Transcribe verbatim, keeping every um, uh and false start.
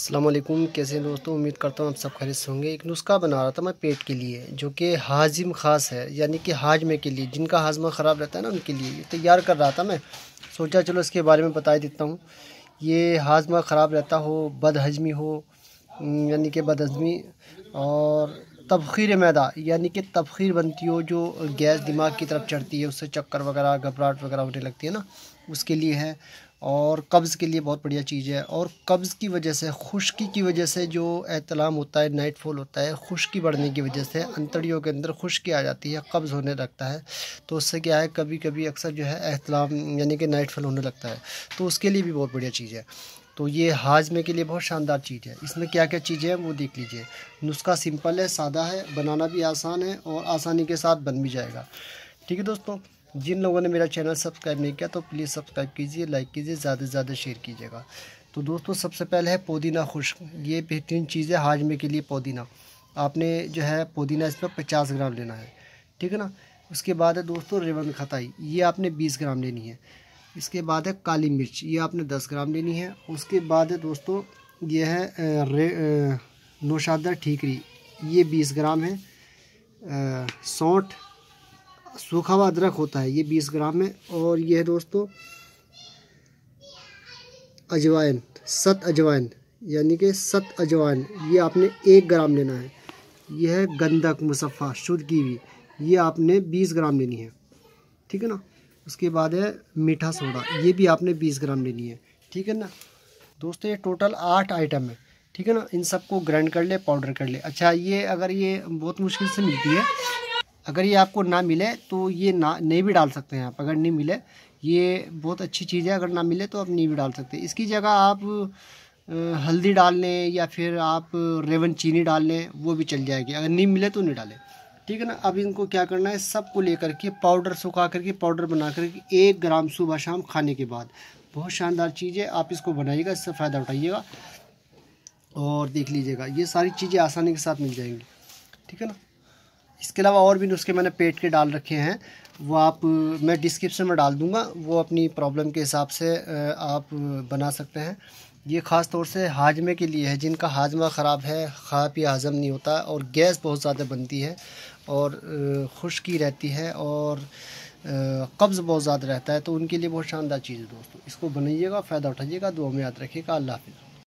अस्सलाम वालेकुम। कैसे हैं दोस्तों, उम्मीद करता हूँ आप सब खैरियत से होंगे। एक नुस्खा बना रहा था मैं पेट के लिए, जो कि हाजिम ख़ास है, यानी कि हाजमे के लिए, जिनका हाजमा ख़राब रहता है ना, उनके लिए ये तैयार कर रहा था मैं। सोचा चलो इसके बारे में बता देता हूँ। ये हाजमा ख़राब रहता हो, बदहज़मी हो, यानी कि बदहज़मी और तबख़ीर मैदा, यानी कि तबख़ीर बनती हो, जो गैस दिमाग की तरफ चढ़ती है, उससे चक्कर वगैरह घबराहट वगैरह होने लगती है ना, उसके लिए है। और कब्ज़ के लिए बहुत बढ़िया चीज़ है। और कब्ज़ की वजह से, खुश्की की वजह से जो एहतलाम होता है, नाइट फॉल होता है, खुश्की बढ़ने की वजह से अंतड़ियों के अंदर खुश्की आ जाती है, कब्ज़ होने लगता है। तो उससे क्या है, कभी कभी अक्सर जो है एहतलाम यानी कि नाइट फॉल होने लगता है, तो उसके लिए भी बहुत बढ़िया चीज़ है। तो ये हाजमे के लिए बहुत शानदार चीज़ है। इसमें क्या क्या चीज़ें हैं वो देख लीजिए। नुस्खा सिंपल है, सादा है, बनाना भी आसान है और आसानी के साथ बन भी जाएगा। ठीक है दोस्तों, जिन लोगों ने मेरा चैनल सब्सक्राइब नहीं किया तो प्लीज़ सब्सक्राइब कीजिए, लाइक कीजिए, ज़्यादा से ज़्यादा शेयर कीजिएगा। तो दोस्तों, सबसे पहले है पुदीना खुश्क। ये बेहतरीन चीज़ है हाजमे के लिए, पुदीना। आपने जो है पुदीना इसमें पचास ग्राम लेना है, ठीक है ना। उसके बाद है दोस्तों रेवन खताई, ये आपने बीस ग्राम लेनी है। इसके बाद है काली मिर्च, ये आपने दस ग्राम लेनी है। उसके बाद है दोस्तों ये है रे नौशादा ठीकरी, ये बीस ग्राम है। सौंठ, सूखा हुआ अदरक होता है, ये बीस ग्राम है। और ये है दोस्तों अजवाइन, सत अजवाइन, यानी कि सत अजवाइन, ये आपने एक ग्राम लेना है। यह है गंधक मुसफ़ा शुद्ध की हुई, ये आपने बीस ग्राम लेनी है, ठीक है ना। उसके बाद है मीठा सोडा, ये भी आपने बीस ग्राम लेनी है, ठीक है ना। दोस्तों, ये टोटल आठ आइटम है, ठीक है ना। इन सबको ग्राइंड कर ले, पाउडर कर ले। अच्छा, ये अगर ये बहुत मुश्किल से मिलती है, अगर ये आपको ना मिले तो ये ना नहीं भी डाल सकते हैं आप। अगर नहीं मिले, ये बहुत अच्छी चीज़ है, अगर ना मिले तो आप नहीं भी डाल सकते। इसकी जगह आप हल्दी डाल लें या फिर आप रेवन चीनी डाल लें, वो भी चल जाएगी। अगर नहीं मिले तो नहीं डालें, ठीक है ना। अब इनको क्या करना है, सबको लेकर के पाउडर सुखा करके पाउडर बना करके एक ग्राम सुबह शाम खाने के बाद, बहुत शानदार चीज़ है। आप इसको बनाइएगा, इससे फ़ायदा उठाइएगा और देख लीजिएगा, ये सारी चीज़ें आसानी के साथ मिल जाएंगी, ठीक है ना। इसके अलावा और भी नुस्खे मैंने पेट के डाल रखे हैं, वो आप मैं डिस्क्रिप्शन में डाल दूँगा, वो अपनी प्रॉब्लम के हिसाब से आप बना सकते हैं। ये ख़ास तौर से हाजमे के लिए है, जिनका हाजमा ख़राब है, खा पिया हज़म नहीं होता और गैस बहुत ज़्यादा बनती है और खुश्की रहती है और कब्ज़ बहुत ज़्यादा रहता है, तो उनके लिए बहुत शानदार चीज़ है दोस्तों। इसको बनाइएगा, फ़ायदा उठाइएगा, दुआ में याद रखिएगा। अल्लाह हाफ़िज़।